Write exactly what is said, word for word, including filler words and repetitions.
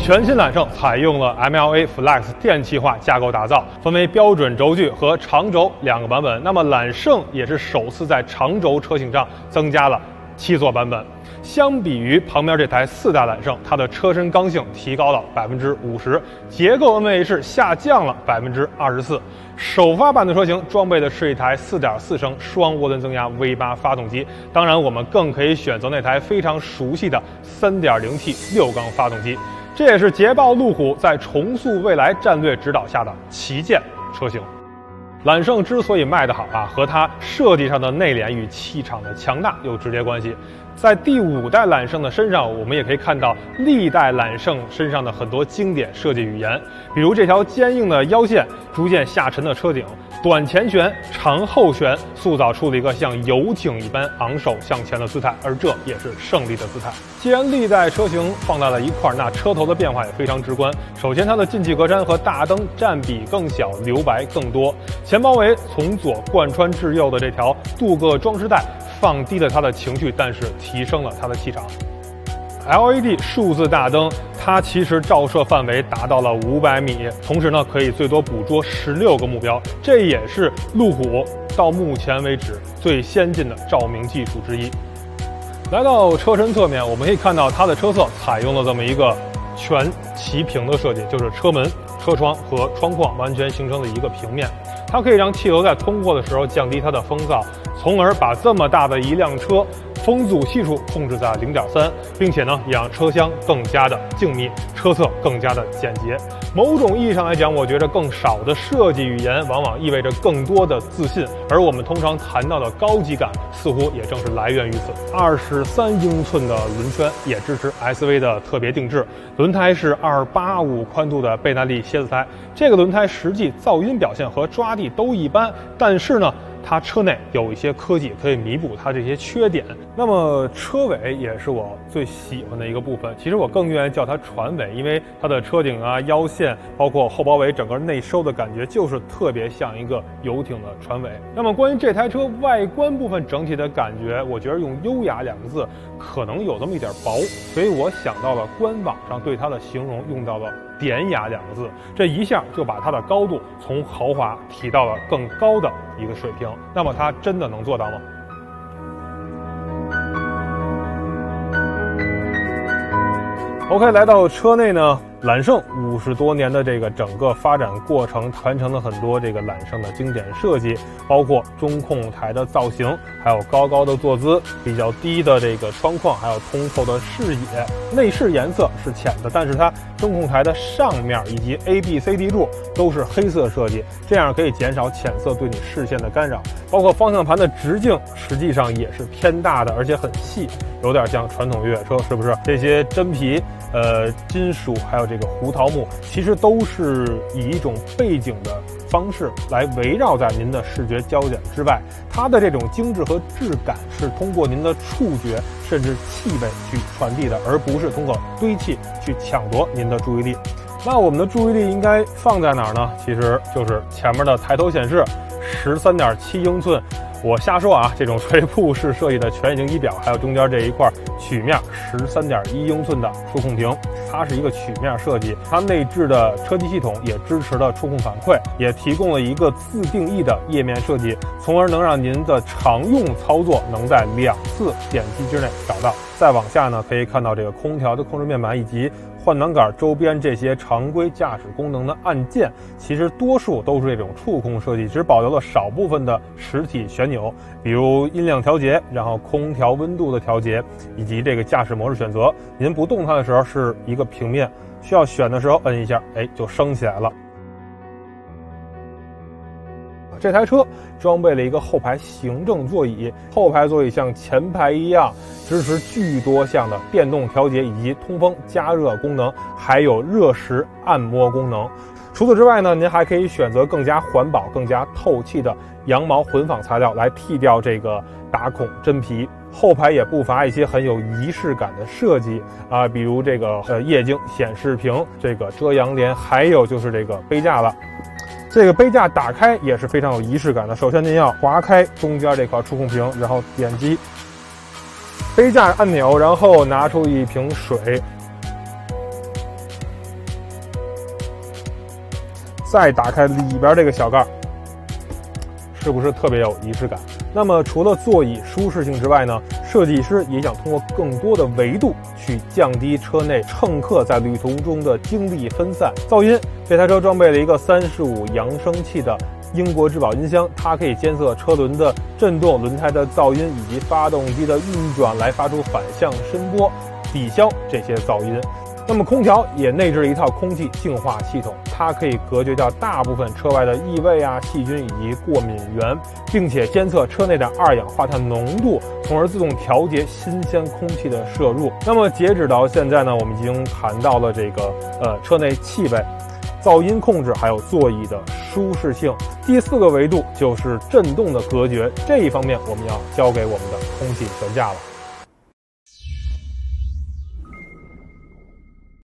全新揽胜采用了 M L A Flex 电气化架构打造，分为标准轴距和长轴两个版本。那么揽胜也是首次在长轴车型上增加了七座版本。相比于旁边这台四代揽胜，它的车身刚性提高了百分之五十，结构 N V H 下降了百分之二十四。首发版的车型装备的是一台 四点四 升双涡轮增压 V 八 发动机，当然我们更可以选择那台非常熟悉的 三点零 T 六缸发动机。这也是捷豹路虎在重塑未来战略指导下的旗舰车型。揽胜之所以卖得好啊，和它设计上的内敛与气场的强大有直接关系。在第五代揽胜的身上，我们也可以看到历代揽胜身上的很多经典设计语言，比如这条坚硬的腰线、逐渐下沉的车顶、短前悬、长后悬，塑造出了一个像游艇一般昂首向前的姿态，而这也是胜利的姿态。既然历代车型放在了一块，那车头的变化也非常直观。首先，它的进气格栅和大灯占比更小，留白更多。前包围从左贯穿至右的这条镀铬装饰带，放低了它的情绪，但是提升了它的气场。L E D 数字大灯，它其实照射范围达到了五百米，同时呢可以最多捕捉十六个目标，这也是路虎到目前为止最先进的照明技术之一。来到车身侧面，我们可以看到它的车侧采用了这么一个全齐平的设计，就是车门、车窗和窗框完全形成了一个平面，它可以让气流在通过的时候降低它的风噪，从而把这么大的一辆车风阻系数控制在 零点三， 并且呢也让车厢更加的静谧，车侧更加的简洁。某种意义上来讲，我觉得更少的设计语言往往意味着更多的自信，而我们通常谈到的高级感似乎也正是来源于此。二十三英寸的轮圈也支持 S V 的特别定制，轮胎是二八五宽度的贝纳利蝎子胎，这个轮胎实际噪音表现和抓地都一般，但是呢它车内有一些科技可以弥补它这些缺点。那么车尾也是我最喜欢的一个部分，其实我更愿意叫它船尾，因为它的车顶啊、腰线，包括后包围整个内收的感觉，就是特别像一个游艇的船尾。那么关于这台车外观部分整体的感觉，我觉得用优雅两个字可能有这么一点薄，所以我想到了官网上对它的形容用到了典雅两个字，这一下就把它的高度从豪华提到了更高的一个水平。那么它真的能做到吗？OK， 来到车内呢，揽胜五十多年的这个整个发展过程，传承了很多这个揽胜的经典设计，包括中控台的造型，还有高高的坐姿，比较低的这个窗框，还有通透的视野。内饰颜色是浅的，但是它中控台的上面以及 A、B、C、D 柱都是黑色设计，这样可以减少浅色对你视线的干扰。包括方向盘的直径实际上也是偏大的，而且很细，有点像传统越野车，是不是？这些真皮、呃金属还有这个胡桃木，其实都是以一种背景的方式来围绕在您的视觉焦点之外，它的这种精致和质感是通过您的触觉甚至气味去传递的，而不是通过堆砌去抢夺您的注意力。那我们的注意力应该放在哪儿呢？其实就是前面的抬头显示， 十三点七英寸，我瞎说啊，这种垂瀑式设计的全液晶仪表，还有中间这一块曲面 十三点一英寸的触控屏，它是一个曲面设计，它内置的车机系统也支持了触控反馈，也提供了一个自定义的页面设计，从而能让您的常用操作能在两次点击之内找到。再往下呢，可以看到这个空调的控制面板以及换挡杆周边这些常规驾驶功能的按键，其实多数都是这种触控设计，只保留了少部分的实体旋钮，比如音量调节，然后空调温度的调节，以及这个驾驶模式选择。您不动它的时候是一个平面，需要选的时候摁一下，哎，就升起来了。这台车装备了一个后排行政座椅，后排座椅像前排一样支持巨多项的电动调节以及通风加热功能，还有热石按摩功能。除此之外呢，您还可以选择更加环保、更加透气的羊毛混纺材料来替掉这个打孔真皮。后排也不乏一些很有仪式感的设计啊，比如这个呃液晶显示屏、这个遮阳帘，还有就是这个杯架了。这个杯架打开也是非常有仪式感的。首先您要划开中间这块触控屏，然后点击杯架按钮，然后拿出一瓶水。 再打开里边这个小盖，是不是特别有仪式感？那么除了座椅舒适性之外呢，设计师也想通过更多的维度去降低车内乘客在旅途中的精力分散。噪音，这台车装备了一个三十五扬声器的英国质保音箱，它可以监测车轮的震动、轮胎的噪音以及发动机的运转，来发出反向声波，抵消这些噪音。那么空调也内置了一套空气净化系统，它可以隔绝掉大部分车外的异味啊、细菌以及过敏源，并且监测车内的二氧化碳浓度，从而自动调节新鲜空气的摄入。那么截止到现在呢，我们已经谈到了这个呃车内气味、噪音控制，还有座椅的舒适性。第四个维度就是震动的隔绝，这一方面我们要交给我们的空气悬架了。